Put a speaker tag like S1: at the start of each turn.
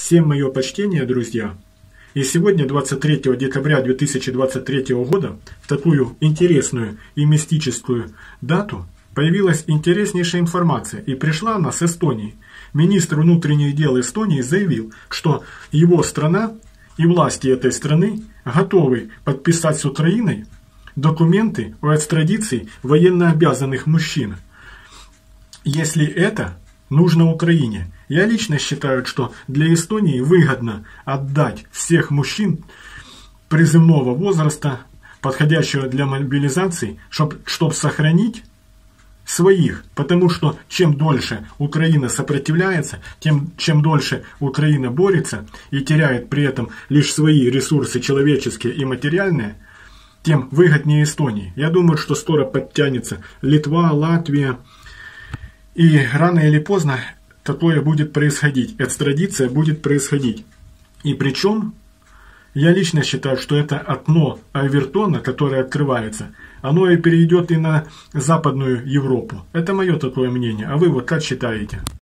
S1: Всем мое почтение, друзья. И сегодня, 23 декабря 2023 года, в такую интересную и мистическую дату, появилась интереснейшая информация, и пришла она с Эстонии. Министр внутренних дел Эстонии заявил, что его страна и власти этой страны готовы подписать с Украиной документы о экстрадиции военнообязанных мужчин, если это нужно Украине. Я лично считаю, что для Эстонии выгодно отдать всех мужчин призывного возраста, подходящего для мобилизации, чтобы сохранить своих. Потому что чем дольше Украина сопротивляется, чем дольше Украина борется и теряет при этом лишь свои ресурсы человеческие и материальные, тем выгоднее Эстонии. Я думаю, что скоро подтянется Литва, Латвия. И рано или поздно такое будет происходить. Экстрадиция будет происходить. И причем, я лично считаю, что это окно Овертона, которое открывается, оно и перейдет и на Западную Европу. Это мое такое мнение. А вы вот как считаете?